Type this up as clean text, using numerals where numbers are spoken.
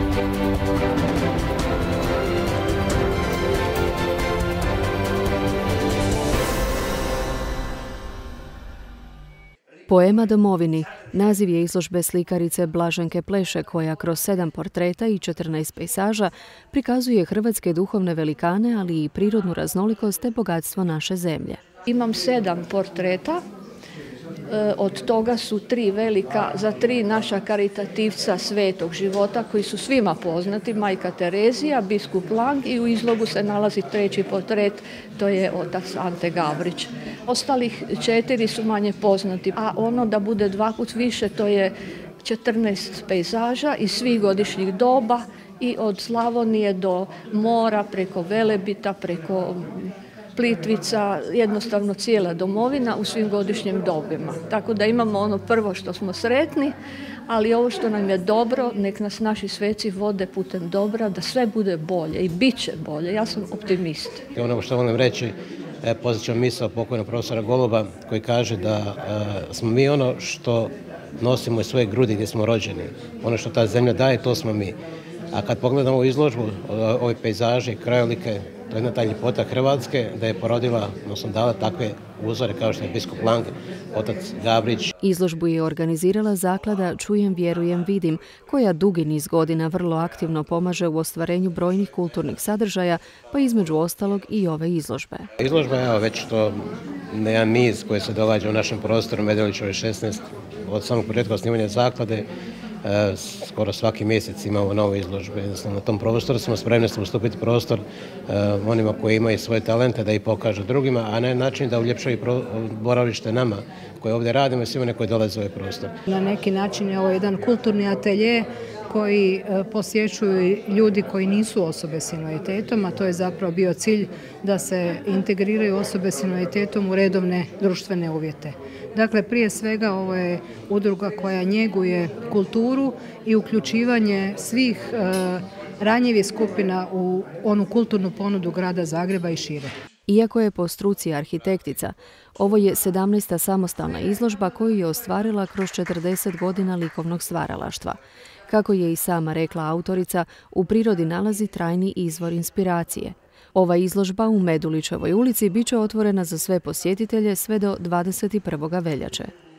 Poema Domovini naziv je izložbe slikarice Blaženke Pleše koja kroz 7 portreta i 14 pejsaža prikazuje hrvatske duhovne velikane, ali i prirodnu raznolikost te bogatstvo naše zemlje. Imam 7 portreta, od toga su 3 velika za 3 naša karitativca svetog života koji su svima poznati, majka Terezija, biskup Lang i u izlogu se nalazi 3. portret, to je otac Ante Gabrić. Ostalih 4 su manje poznati, a ono da bude 2 puta više to je 14 pejzaža iz svih godišnjih doba i od Slavonije do mora, preko Velebita, preko Plitvica, jednostavno cijela domovina u svim godišnjim dobima. Tako da imamo ono prvo što smo sretni, ali ovo što nam je dobro, nek nas naši sveci vode putem dobra, da sve bude bolje i bit će bolje. Ja sam optimist. Ono što volim reći, podsjećam misao pokojnog profesora Goluba koji kaže da smo mi ono što nosimo iz svoje grudi gdje smo rođeni. Ono što ta zemlja daje, to smo mi. A kad pogledamo ovu izložbu, ove pejzaže, krajolike, to je jedna ta ljepota Hrvatske da je porodila, odnosno dala takve uzore kao što je biskup Lang, otac Gabrić. Izložbu je organizirala zaklada Čujem, vjerujem, vidim, koja dugi niz godina vrlo aktivno pomaže u ostvarenju brojnih kulturnih sadržaja, pa između ostalog i ove izložbe. Izložba je već to jedan niz koji se događa u našem prostoru Medelićeve 16 od samog početka osnivanja zaklade. Skoro svaki mjesec imamo nove izložbe. Na tom prostoru smo spremni ustupiti prostor onima koji imaju svoje talente da ih pokažu drugima, a ne način da uljepšaju boravište nama koji ovdje radimo i svima koji dolaze u ovaj prostor. Na neki način je ovo jedan kulturni atelje koji posjećuju ljudi koji nisu osobe s invaliditetom, a to je zapravo bio cilj da se integriraju osobe s invaliditetom u redovne društvene uvjete. Dakle, prije svega ovo je udruga koja njeguje kulturu i uključivanje svih ranjivih skupina u onu kulturnu ponudu grada Zagreba i šire. Iako je po struci arhitektica, ovo je 17. samostalna izložba koju je ostvarila kroz 40 godina likovnog stvaralaštva. Kako je i sama rekla autorica, u prirodi nalazi trajni izvor inspiracije. Ova izložba u Medulićevoj ulici bit će otvorena za sve posjetitelje sve do 21. veljače.